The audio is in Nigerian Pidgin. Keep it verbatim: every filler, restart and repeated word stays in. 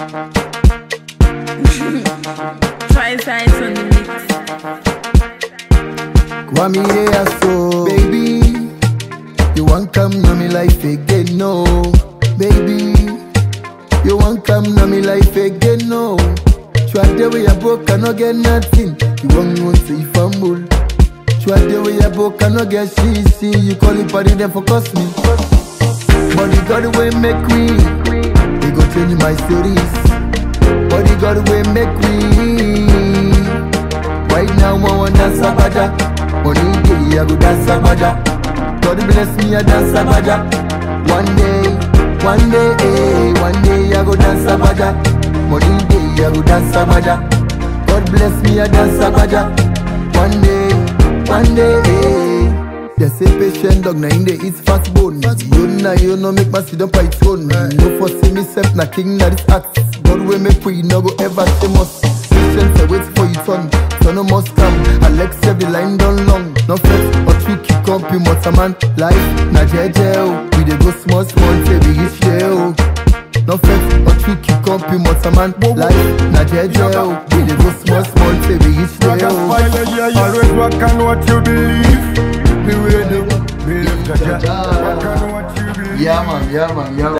Try sides on the mix. Kwame so baby, you want come na me life again, no. Baby, you want come na me life again, no. Try the way I broke, I no get nothing. You want me to see fumble. Try the way I broke, I no get she see. You call it party then for cost me. But you got the way make me. You go change my stories. But you got the way make me. Right now I want dance Abaja. Money day I go dance Abaja. God bless me I dance Abaja. One day, one day, eh, one day I go dance Abaja. Money day I go dance Abaja. God bless me I dance Abaja. One day, one day, eh. They say patient dog na in the eat fast bone. You na you no make my sit up by its own. No foresee me self na king na this act. God will make we no go ever shame us. Patience I wait for you turn. So no must come. Alex every line done long. No flex or tricky compy man. Life na jeje oh. We dey go small small till we reach there oh. No flex or tricky compy man. Life na jeje oh. We dey go small small till we reach there oh. Always work on what you believe. Be ready, believe Jaja. Work on what you believe. Yeah man, yeah man, yeah man.